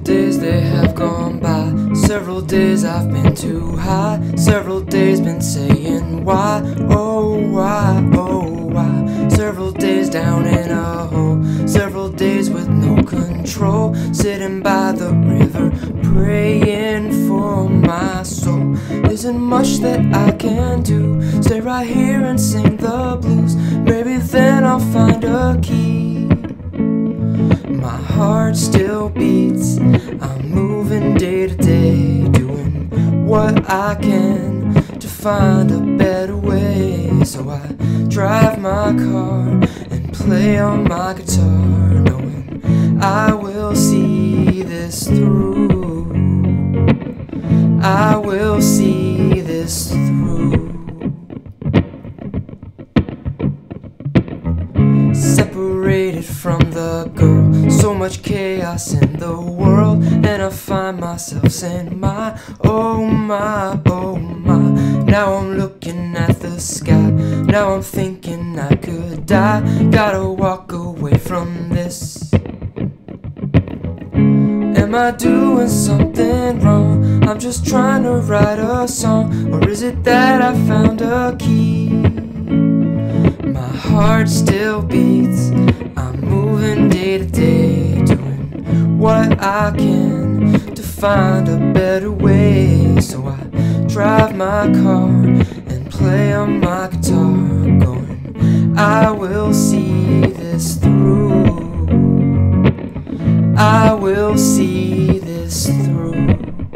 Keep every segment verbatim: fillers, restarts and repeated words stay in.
days they have gone by, several days I've been too high, several days been saying why, oh why, oh why, several days down in a hole, several days with no control, sitting by the river praying for my soul. Isn't much that I can do, stay right here and sing the blues, maybe then I'll find a key. My heart still beats, I'm moving day to day, doing what I can to find a better way. So I drive my car and play on my guitar, knowing I will see this through. I will see this through. Separated from the girl, so much chaos in the world, and I find myself saying my, oh my, oh my. Now I'm looking at the sky, now I'm thinking I could die. Gotta walk away from this. Am I doing something wrong? I'm just trying to write a song, or is it that I found a key? My heart still beats, I'm moving day to day, doing what I can to find a better way. So I drive my car and play on my guitar, going, I will see this through. I will see this through.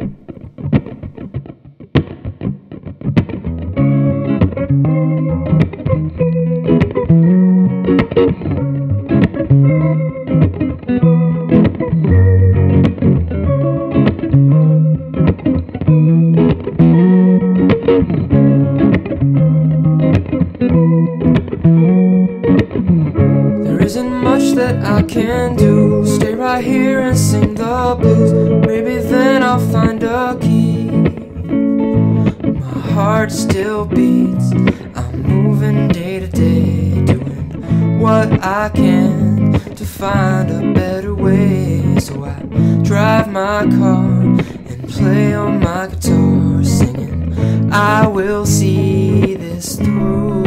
There isn't much that I can do, stay right here and sing the blues, maybe then I'll find a key. My heart still beats, I'm moving day to day, doing what I can to find a better way. So I drive my car and play on my guitar, singing, I will see this through.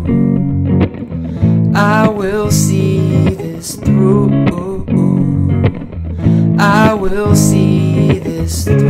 I will see this through. I will see this through.